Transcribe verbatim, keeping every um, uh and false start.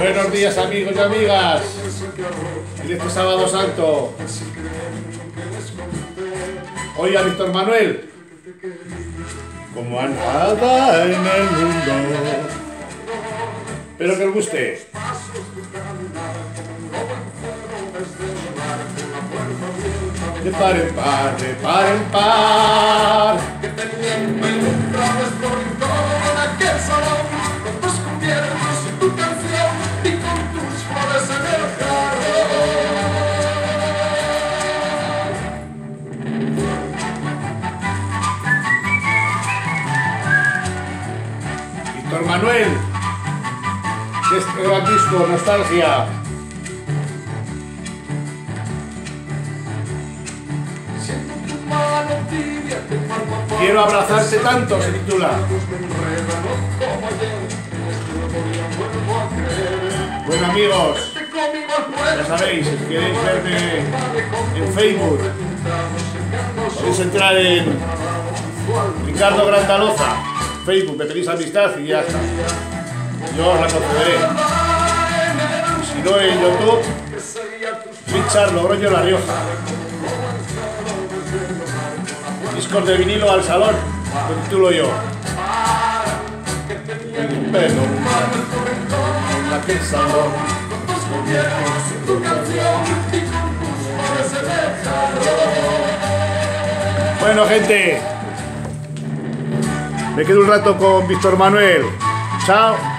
Buenos días, amigos y amigas, en este sábado santo. Hoy a Víctor Manuel, como a nada en el mundo. Espero que os guste. De par en par, de par en par. Víctor Manuel, de este gran disco, Nostalgia. Quiero abrazarte tanto, se titula. Bueno, amigos, ya sabéis, si queréis verme en Facebook, podéis entrar en Ricardo Grandaloza, Facebook, me pedís amistad y ya está. Yo os la concederé. Y si no, en YouTube, Richard Logroño La Rioja. Discos de vinilo al salón, lo titulo yo. Pero, en aquel salón. Bueno, gente, me quedo un rato con Víctor Manuel. Chao.